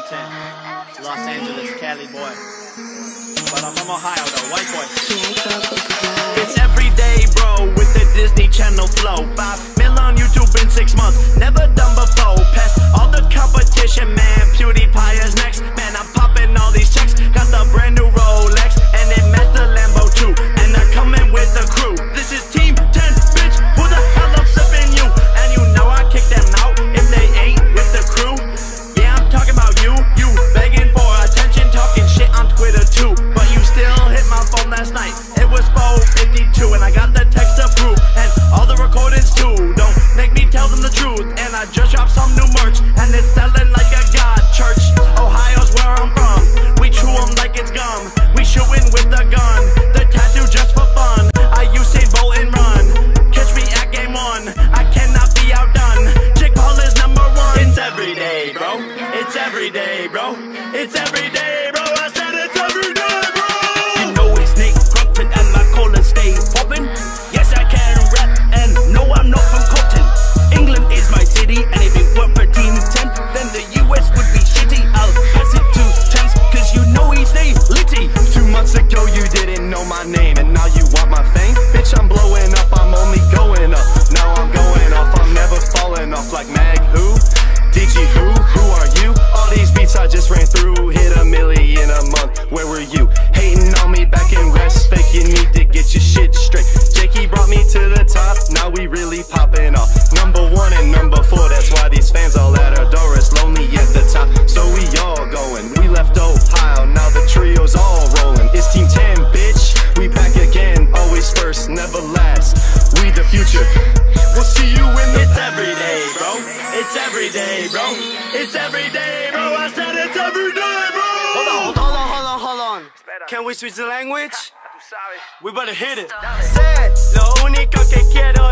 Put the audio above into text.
Washington, Los Angeles, Cali boy. But I'm from Ohio though, white boy. It's every day, bro, with the Disney Channel flow. 5 mil on YouTube in 6 months, never done before. Past all the competition, man. PewDiePie is next, man. I'm popping all these checks. Got the brand new Rolex, and it matched the Lambo too. And they're coming with the crew. This is Team 10, bitch. Who the hell I'm flipping you? And you know I kick them out if they ain't with the crew. Yeah, I'm talking about you. You begging for attention, talking shit on Twitter too. But you still hit my phone last night. It was 4:52, and I got the text to prove, and all the recordings too. Don't make me tell them the truth. And I just dropped some new merch, and it's selling like a god church. Ohio's where I'm from. We chew 'em like it's gum. We shootin' with the gun. The tattoo just for fun. I Usain Bolt and run. Catch me at game 1. I cannot be outdone. Jake Paul is #1. It's every day, bro. It's every day, bro. It's every day, bro. I said it's every day, bro. You know it's Nick Crompton and my collar stay poppin'. Yes, I can rap, and no, I'm not from Compton. England is my city, and if it weren't for Team 10, then the US would be shitty. I'll pass it to Chance, cause you know he stay litty. 2 months ago you didn't know my name, and now you want my fame? Bitch, I'm blowing up, I'm only going up. Now I'm going off, I'm never falling off like Mag who? DG who are you? All these beats I just ran through, hit a million a month, where were you? Hating on me back in West, fake, you need to get your shit straight. Jakey brought me to the top, now we really popping off. #1 and #4, that's why these fans all at our door. It's lonely at the top, so we all going. We left Ohio, now the trio's all rolling. It's Team 10, bitch, we back again, always first, never last. We the future, we'll see you in the It's every day, bro. It's every day, bro. It's every day, bro. I said it's every day, bro. Hold on. Can we switch the language? We better hit it. Lo único que quiero